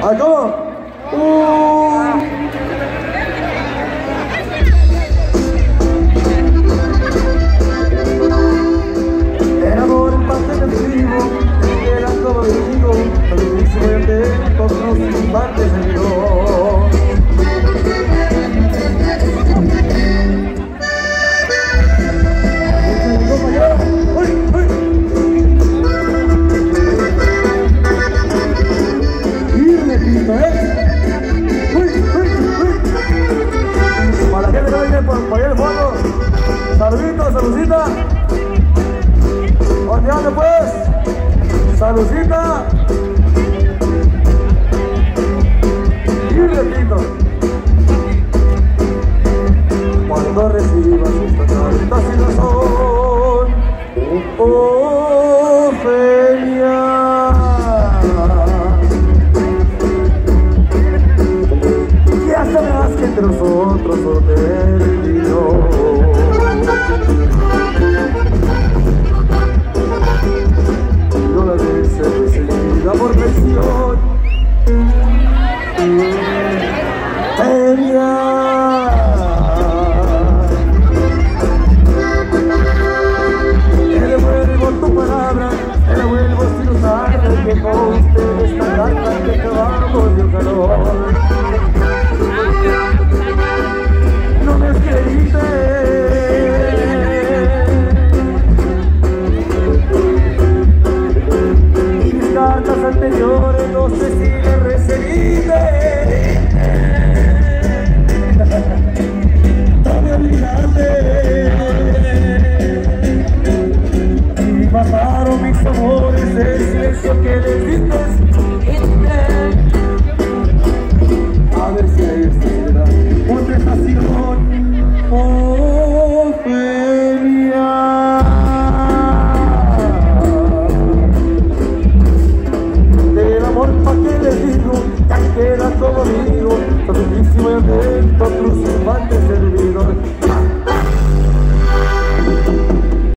¿Cómo? El amor en parte del vivo, era como digo, pero dice de con sus partes de Dios. Para que me viene por allá el fondo. Saludito, saludcita. ¿Dónde anda pues? Saludcita. Y repito. Cuando recibas esta carta sin razón, Ofelia, ya sabrás que entre nosotros solo terminó. No la dejes recibida por presión. Ofelia, te devuelvo tu palabra, te devuelvo sin usar el que conste de esta carta que acabamos de calor. No me escribiste y mis cartas anteriores no sé si me recibiste. No me olvidaste y pasaron mis amores, el silencio que les diste. A ver si hay esta contestación. Ofelia, del amor pa' que les digo, ya queda como digo, tantísimo de